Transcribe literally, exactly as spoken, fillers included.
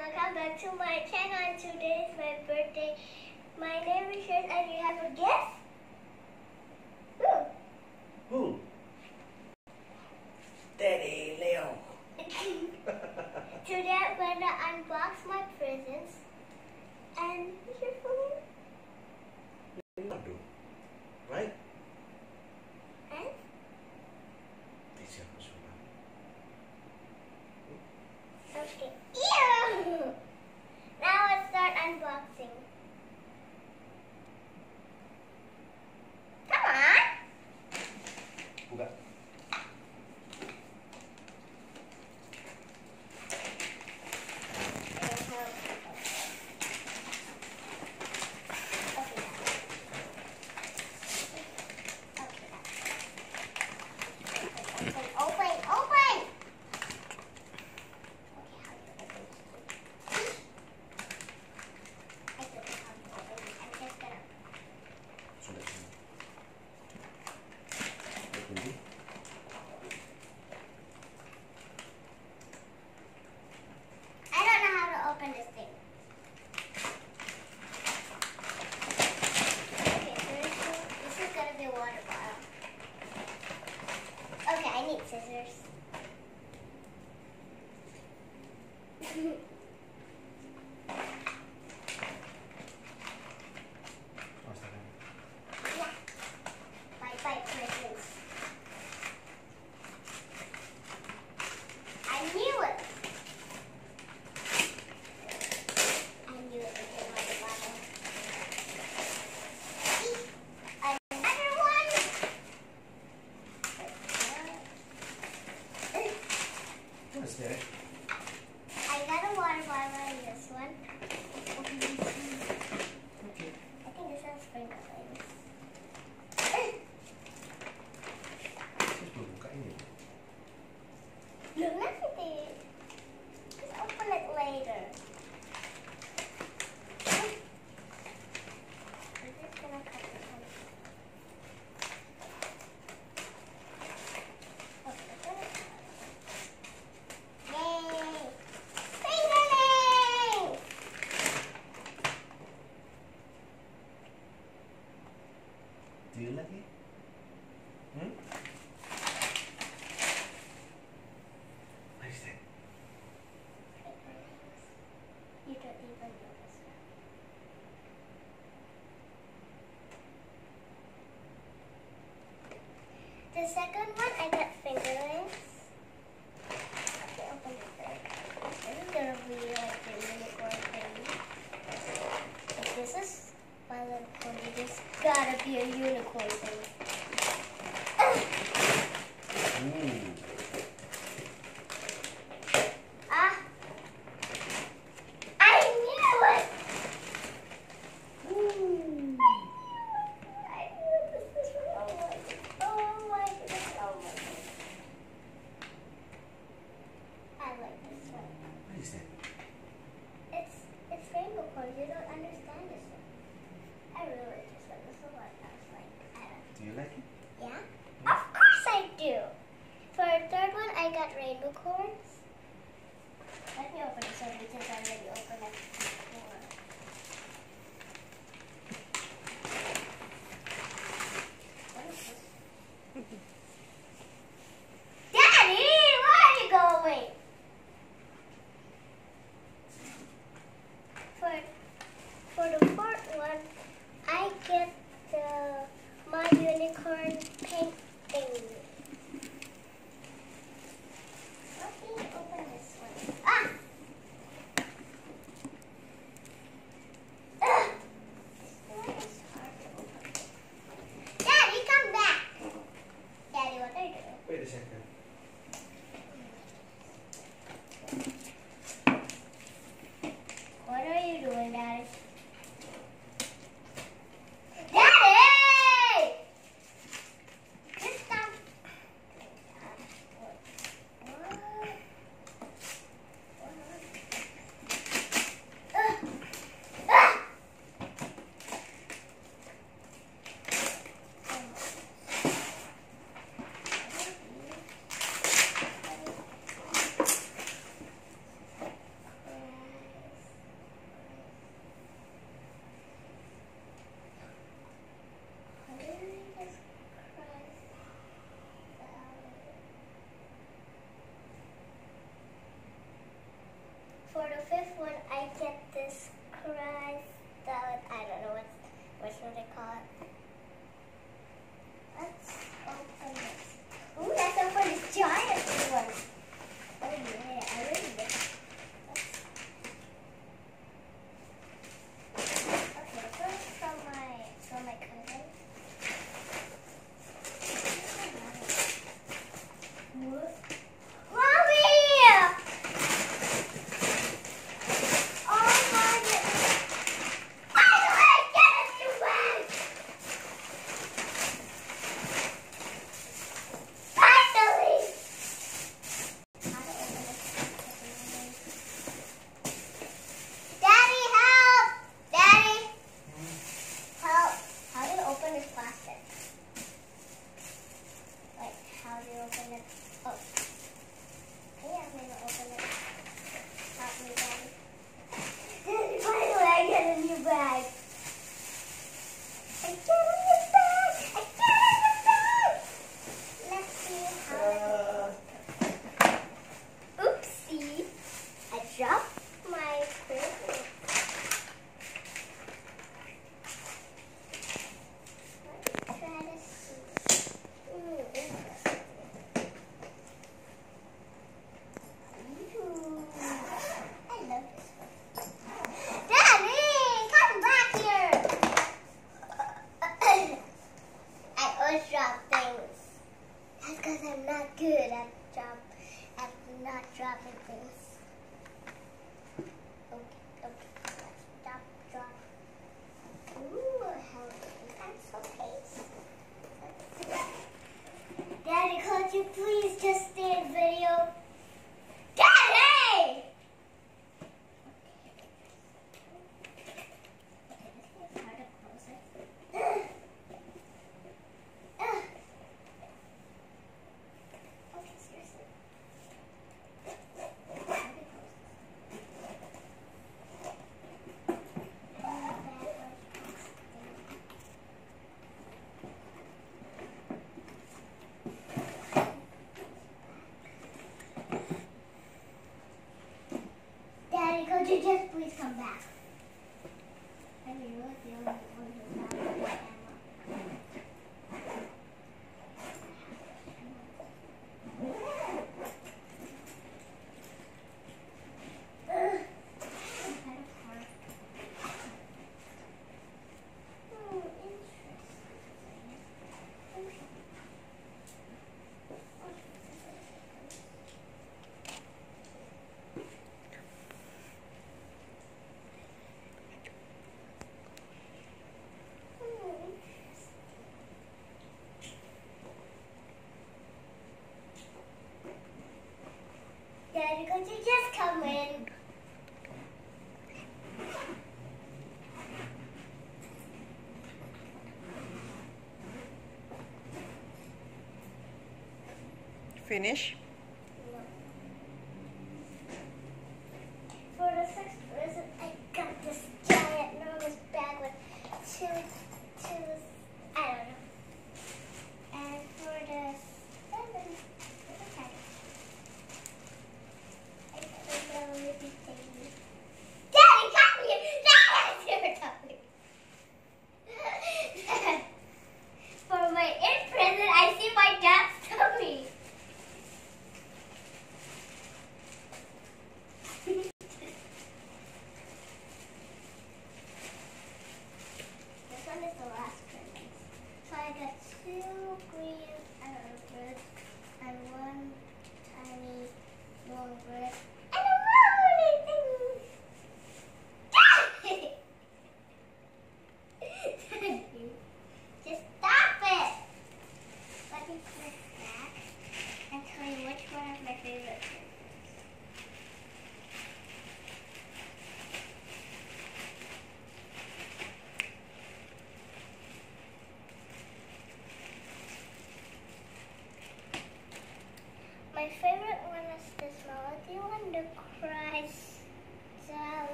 welcome back to my channel. Today is my birthday. My name is Sherice and you have a guess? Who? Who? Daddy Leo. Today I'm going to unbox my presents. And is your phone? You not do, right? And? Okay. Ew! Now let's start unboxing. Come on! Buka. Open, open! Sudah sini. Kunci. I don't know how to open this thing. Okay, so this is, this is gonna be a water bottle. Okay, I need scissors. Yeah. Bye bye presents. I knew it. I knew it was in my bottle. Another one. What's that? I got a water bottle in this one. Okay. I think this has sprinklings. Terus buka ini. Look, nothing. Just open it later. I'm just gonna cut this one. Okay, good. Yay! Fingernails! Do you like it? Hmm? What is that? You don't even notice that. The second one, I got fingerlings. Okay, open it first. This is gonna be like the unicorn thing. If this is my little pony, this gotta be a unicorn thing. Ooh. Ah! I knew it! Ooh. I knew this was wrong. Oh my goodness, oh my goodness. I like this one. What is that? It's it's rainbow colors. You don't understand this one. I really like this one. This is what I was like. I don't Do you like it? Yeah? Of course I do. For if when I get this crust that I don't know what what should I call it. Let's open this. Ooh, let's open this giant one. Oh yeah, I really like it. Okay, this one's from my from my cousin. What? Good at drop at not dropping things. Okay, okay, let's stop, drop. Ooh, healthy. That's so tasty. Daddy, could you please just stay in video? Daddy! Okay, it's hard to close it. Could you just please come back? I mean, you're the only one who's not on the camera. Daddy, could you just come in? Finish.